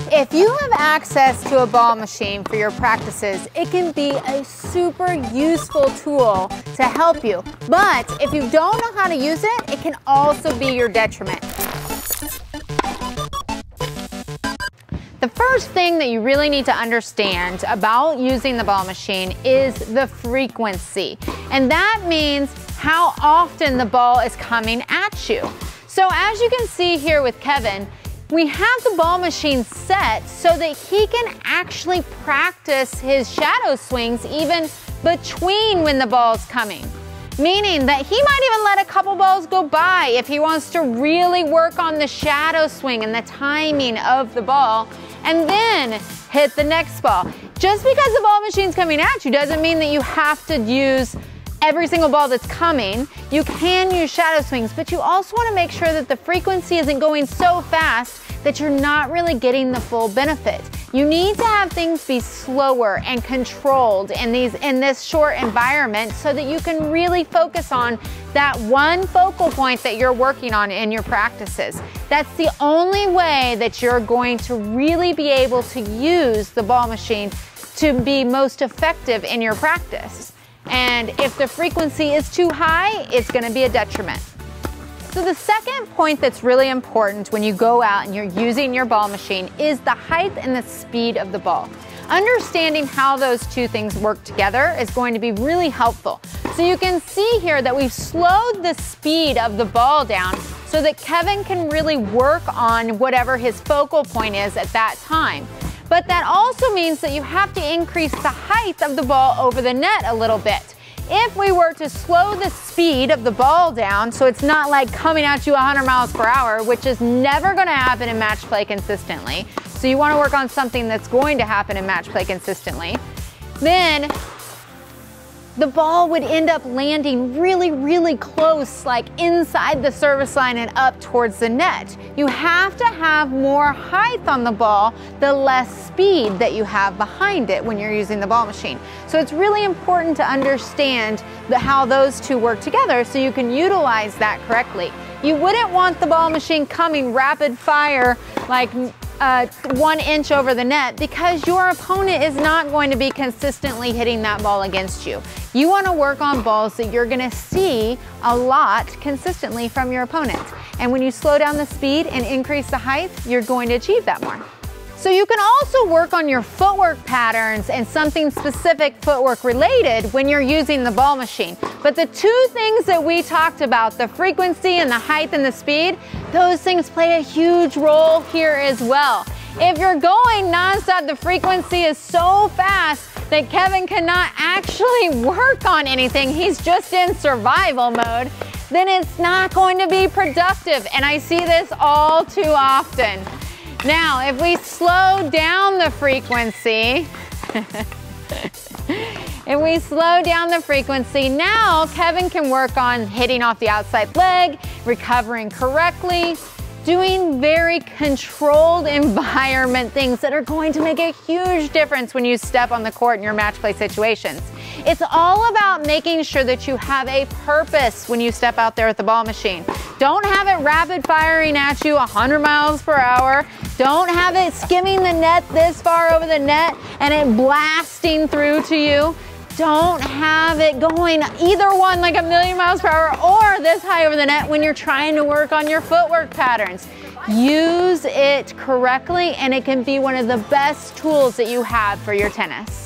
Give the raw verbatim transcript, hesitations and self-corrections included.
If you have access to a ball machine for your practices, it can be a super useful tool to help you. But if you don't know how to use it, it can also be your detriment. The first thing that you really need to understand about using the ball machine is the frequency. And that means how often the ball is coming at you. So as you can see here with Kevin, we have the ball machine set so that he can actually practice his shadow swings even between when the ball's coming. Meaning that he might even let a couple balls go by if he wants to really work on the shadow swing and the timing of the ball, and then hit the next ball. Just because the ball machine's coming at you doesn't mean that you have to use every single ball that's coming. You can use shadow swings, but you also want to make sure that the frequency isn't going so fast that you're not really getting the full benefit. You need to have things be slower and controlled in these in this short environment so that you can really focus on that one focal point that you're working on in your practices. That's the only way that you're going to really be able to use the ball machine to be most effective in your practice. And if the frequency is too high, it's going to be a detriment. So the second point that's really important when you go out and you're using your ball machine is the height and the speed of the ball. Understanding how those two things work together is going to be really helpful. So you can see here that we've slowed the speed of the ball down so that Kevin can really work on whatever his focal point is at that time. But that also means that you have to increase the height of the ball over the net a little bit. If we were to slow the speed of the ball down so it's not like coming at you one hundred miles per hour, which is never going to happen in match play consistently, so you want to work on something that's going to happen in match play consistently, then the ball would end up landing really, really close, like inside the service line and up towards the net. You have to have more height on the ball, the less speed that you have behind it when you're using the ball machine. So it's really important to understand the, how those two work together so you can utilize that correctly. You wouldn't want the ball machine coming rapid fire like Uh, one inch over the net because your opponent is not going to be consistently hitting that ball against you. You want to work on balls that you're going to see a lot consistently from your opponent. And when you slow down the speed and increase the height, you're going to achieve that more. So you can also work on your footwork patterns and something specific footwork related when you're using the ball machine. But the two things that we talked about, the frequency and the height and the speed, those things play a huge role here as well. If you're going nonstop, the frequency is so fast that Kevin cannot actually work on anything. He's just in survival mode. Then it's not going to be productive. And I see this all too often. Now, if we slow down the frequency, if we slow down the frequency, now Kevin can work on hitting off the outside leg, recovering correctly, doing very controlled environment things that are going to make a huge difference when you step on the court in your match play situations. It's all about making sure that you have a purpose when you step out there with the ball machine. Don't have it rapid firing at you one hundred miles per hour. Don't have it skimming the net this far over the net and it blasting through to you. Don't have it going either one like a million miles per hour or this high over the net when you're trying to work on your footwork patterns. Use it correctly and it can be one of the best tools that you have for your tennis.